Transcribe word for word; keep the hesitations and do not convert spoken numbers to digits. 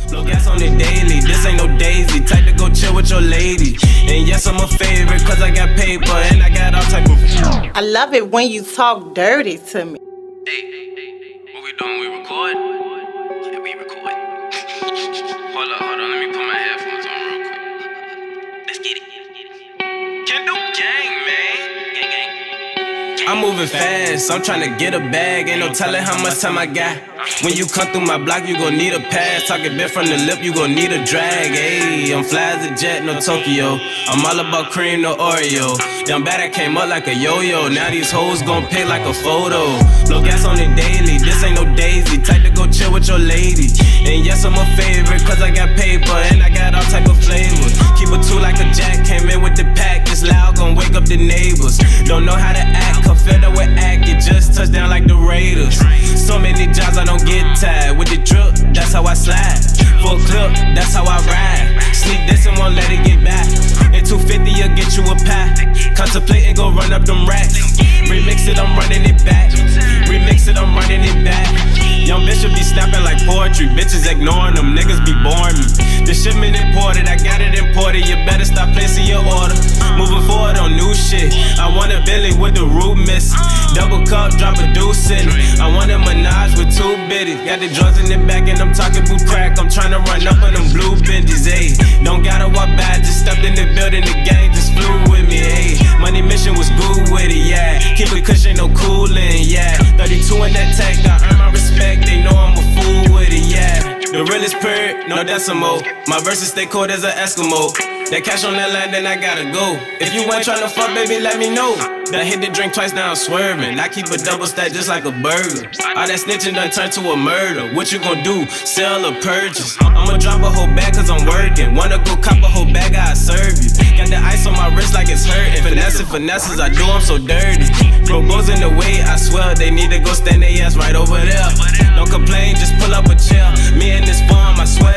Blow gas on it daily, this ain't no daisy. Type to go chill with your lady. And yes, I'm a favorite, cause I got paper and I got all type of. I love it when you talk dirty to me. Hey, hey, hey, what we doing? We record? Yeah, we record. Hold up, hold on, let me put my headphones on real quick. Let's get it. Kendall gang, man. Gang, gang. I'm moving fast, I'm trying to get a bag. Ain't no telling how much time I got. When you come through my block, you gon' need a pass. Talking bit from the lip, you gon' need a drag. Ayy, I'm fly as a jet, no Tokyo. I'm all about cream, no Oreo. Damn bad, I came up like a yo-yo. Now these hoes gon' pick like a photo. Blow gas on it daily, this ain't no daisy. Type to go chill with your lady. And yes, I'm a favorite, cause I got paper and I got all type of flavors. Keep it two like a jack, came in with the pack. This loud gon' wake up the neighbors. Don't know how to act, come fed up with act. It just touched down like the Raiders. So many jobs I don't get tired. With the drip, that's how I slide. Full clip, that's how I ride. Sneak this and won't let it get back. In two fifty, you'll get you a pack. Contemplate and go run up them racks. Remix it, I'm running it back. Remix it, I'm running it back. Young bitch should be snapping like poetry. Bitches ignoring them, niggas be boring me. The shipment imported, I got it imported. You better stop placing your order. Moving forward on new shit. I want a Billy with the root miss. Double cup, drop a deuce in it. I want a Minaj with two bitties. Got the drugs in the back and I'm talking boot crack. I'm trying to run up on them blue bendies, ayy. Don't gotta walk by, just stepped in the building. The gang just flew with me, ayy. Money mission was good with it, yeah. Keep it cushion, no coolin', yeah. thirty-two in that tag, I earn my respect. They know I'm a fool with it, yeah. The realest period, no decimal. My verses stay cold as an Eskimo. That cash on that line, then I gotta go. If you ain't tryna fuck, baby, let me know. Done hit the drink twice, now I'm swerving. I keep a double stack just like a burger. All that snitching done turned to a murder. What you gon' do? Sell or purchase? I'ma drop a whole bag cause I'm working. Wanna go cop a whole bag, I'll serve you. Got the ice on my wrist like it's hurting. Finesse finesses, I do, I'm so dirty. Bro goes in the way, I swear. They need to go stand their ass right over there. Don't complain, just pull up a chair. Me and this farm, I swear